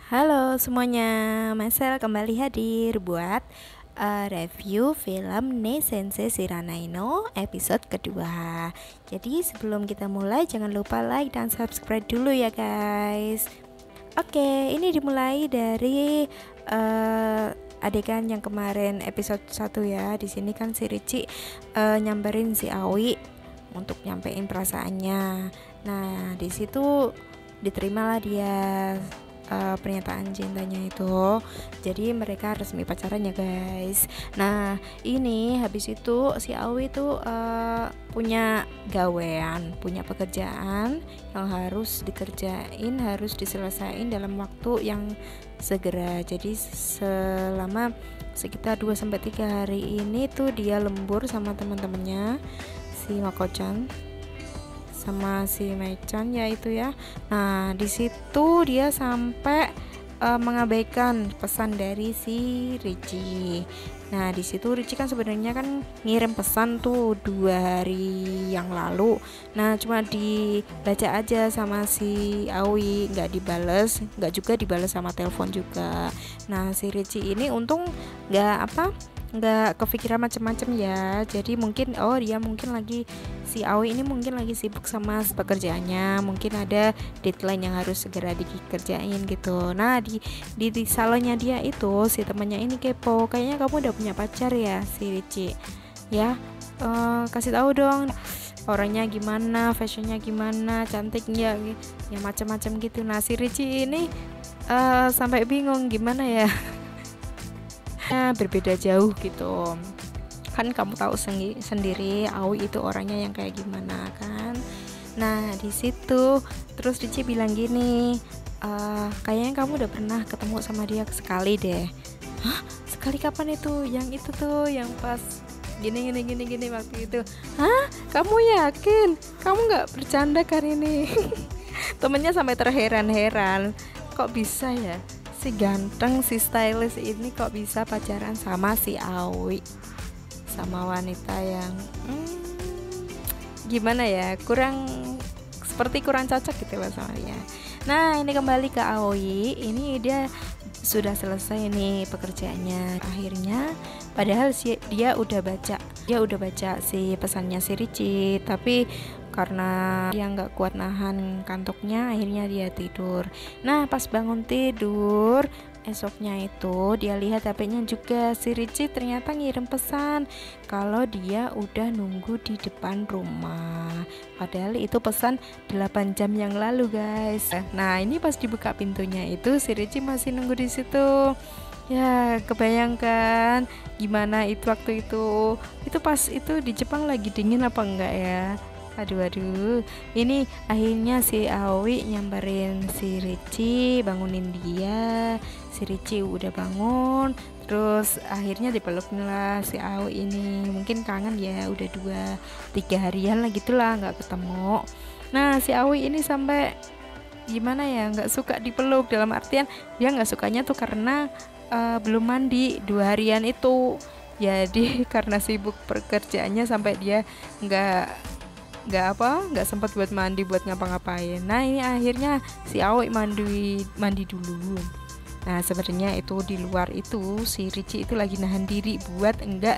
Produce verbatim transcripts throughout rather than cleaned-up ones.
Halo semuanya, Marcel kembali hadir buat uh, review film Ne Sensei Shiranai no episode kedua. Jadi sebelum kita mulai jangan lupa like dan subscribe dulu ya guys. Oke, ini dimulai dari uh, adegan yang kemarin episode satu ya. Di sini kan si Richie uh, nyamperin si Aoi untuk nyampein perasaannya. Nah, di situ diterimalah dia uh, pernyataan cintanya itu. Jadi mereka resmi pacaran ya guys. Nah ini habis itu si Aoi itu uh, punya gawean, punya pekerjaan yang harus dikerjain, harus diselesaikan dalam waktu yang segera. Jadi selama sekitar dua sampai tiga hari ini tuh dia lembur sama teman-temannya, si Mako-chan sama si Mei-chan ya itu ya. Nah di situ dia sampai uh, mengabaikan pesan dari si Richie. Nah di situ Richie kan sebenarnya kan ngirim pesan tuh dua hari yang lalu. Nah cuma dibaca aja sama si Aoi, nggak dibales, nggak juga dibales sama telepon juga. Nah si Richie ini untung nggak apa nggak kepikiran macam-macam ya. Jadi mungkin oh dia mungkin lagi si Aoi ini mungkin lagi sibuk sama pekerjaannya, mungkin ada deadline yang harus segera dikerjain gitu. Nah di di, di salonnya dia itu si temannya ini kepo, kayaknya kamu udah punya pacar ya si Richie ya, uh, kasih tahu dong orangnya gimana, fashionnya gimana, cantiknya ya macam-macam gitu. Nah si Richie ini uh, sampai bingung gimana ya berbeda jauh gitu kan, kamu tahu sendi- sendiri Aoi itu orangnya yang kayak gimana kan. Nah di situ terus Richie bilang gini, e, kayaknya kamu udah pernah ketemu sama dia sekali deh. Hah, sekali kapan itu? Yang itu tuh yang pas gini gini gini gini waktu itu. Hah, kamu yakin? Kamu nggak bercanda kan ini? Temennya sampai terheran-heran, kok bisa ya si ganteng, si stylish ini kok bisa pacaran sama si Aoi, sama wanita yang hmm, gimana ya, kurang seperti kurang cocok gitu loh sama dia. Nah ini kembali ke Aoi, ini dia sudah selesai nih pekerjaannya akhirnya, padahal si, dia udah baca dia udah baca si pesannya si Richie, tapi karena dia nggak kuat nahan kantuknya akhirnya dia tidur. Nah pas bangun tidur esoknya itu dia lihat H P-nya juga, si Richie ternyata ngirim pesan kalau dia udah nunggu di depan rumah, padahal itu pesan delapan jam yang lalu guys. Nah ini pas dibuka pintunya itu si Richie masih nunggu di situ. Ya kebayangkan gimana itu waktu itu itu pas itu di Jepang lagi dingin apa enggak ya. Aduh aduh, ini akhirnya si Aoi nyamperin si Richie, bangunin dia. Si Richie udah bangun, terus akhirnya dipelukin lah si Aoi ini. Mungkin kangen ya, udah dua tiga harian lah gitulah nggak ketemu. Nah si Aoi ini sampai gimana ya, nggak suka dipeluk, dalam artian dia nggak sukanya tuh karena uh, belum mandi dua harian itu. Jadi karena sibuk pekerjaannya sampai dia nggak nggak apa nggak sempat buat mandi, buat ngapa-ngapain. Nah ini akhirnya si Aoi mandi mandi dulu. Nah sebenarnya itu di luar itu si Richie itu lagi nahan diri buat enggak,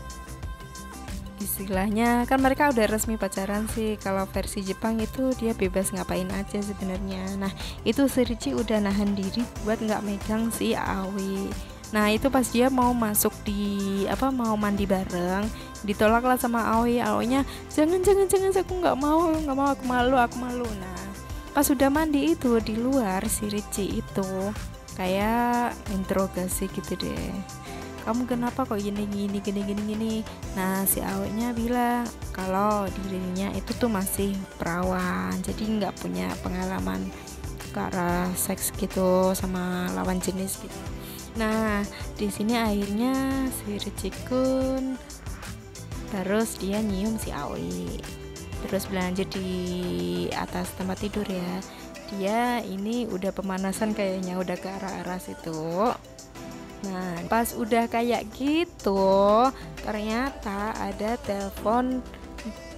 istilahnya kan mereka udah resmi pacaran sih, kalau versi Jepang itu dia bebas ngapain aja sebenarnya. Nah itu si Richie udah nahan diri buat nggak megang si Aoi. Nah itu pas dia mau masuk di apa mau mandi bareng, ditolak lah sama Aoi. Aoinya jangan jangan jangan aku nggak mau nggak mau aku malu aku malu. Nah pas sudah mandi itu di luar si Richie itu kayak interogasi gitu deh, kamu kenapa kok gini gini gini gini gini. Nah si Aoinya bilang kalau dirinya itu tuh masih perawan, jadi nggak punya pengalaman ke arah seks gitu sama lawan jenis gitu. Nah di sini akhirnya si Richie kun terus dia nyium si Aoi, terus berlanjut di atas tempat tidur ya. Dia ini udah pemanasan kayaknya, udah ke arah-arah situ. Nah pas udah kayak gitu ternyata ada telepon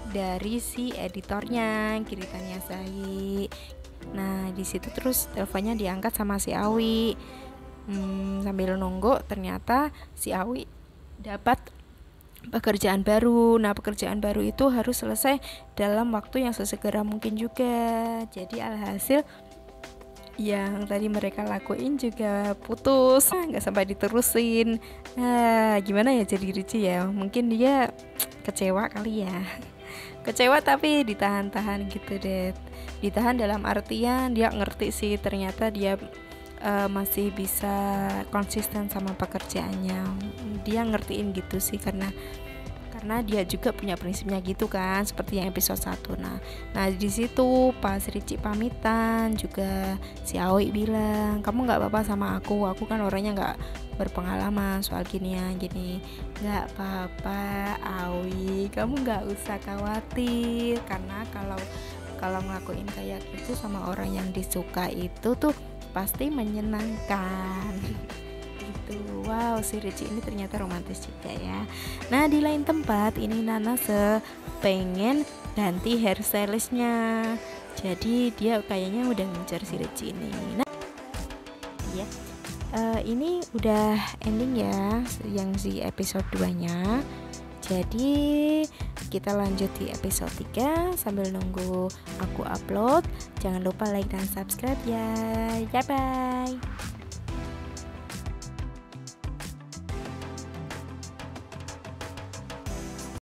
dari si editornya Kiritannya Zai. Nah di situ terus teleponnya diangkat sama si Awi. hmm, Sambil nunggu ternyata si Awi dapat pekerjaan baru. Nah pekerjaan baru itu harus selesai dalam waktu yang sesegera mungkin juga. Jadi alhasil yang tadi mereka lakuin juga putus, nggak sampai diterusin. Nah gimana ya jadi Ricci ya, mungkin dia kecewa kali ya. Kecewa tapi ditahan-tahan gitu deh. Ditahan dalam artian dia ngerti sih ternyata dia uh, masih bisa konsisten sama pekerjaannya. Dia ngertiin gitu sih karena karena dia juga punya prinsipnya gitu kan, seperti yang episode satu. Nah, nah di situ pas Ricci pamitan juga si Aoi bilang, "Kamu nggak apa-apa sama aku, aku kan orangnya nggak berpengalaman soal ginian gini." "Nggak apa-apa Aoi, kamu nggak usah khawatir, karena kalau kalau ngelakuin kayak gitu sama orang yang disuka itu tuh pasti menyenangkan." Gitu. Wow, si Ricci ini ternyata romantis juga ya. Nah di lain tempat ini Nana pengen ganti hairstylistnya. Jadi dia kayaknya udah ngincar si Ricci ini. Nah ya, uh, ini udah ending ya yang si episode dua nya. Jadi kita lanjut di episode tiga sambil nunggu aku upload. Jangan lupa like dan subscribe ya. Bye bye.